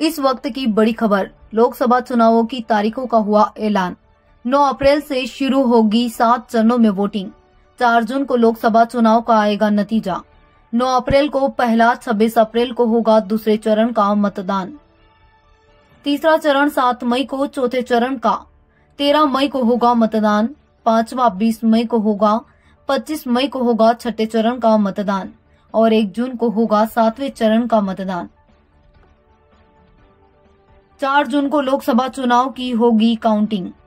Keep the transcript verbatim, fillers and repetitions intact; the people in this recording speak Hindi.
इस वक्त की बड़ी खबर, लोकसभा चुनावों की तारीखों का हुआ ऐलान। नौ अप्रैल से शुरू होगी सात चरणों में वोटिंग। चार जून को लोकसभा चुनाव का आएगा नतीजा। नौ अप्रैल को पहला, छब्बीस अप्रैल को होगा दूसरे चरण का मतदान। तीसरा चरण सात मई को, चौथे चरण का तेरह मई को होगा मतदान। पांचवा बीस मई को होगा, पच्चीस मई को होगा छठे चरण का मतदान और एक जून को होगा सातवें चरण का मतदान। चार जून को लोकसभा चुनाव की होगी काउंटिंग।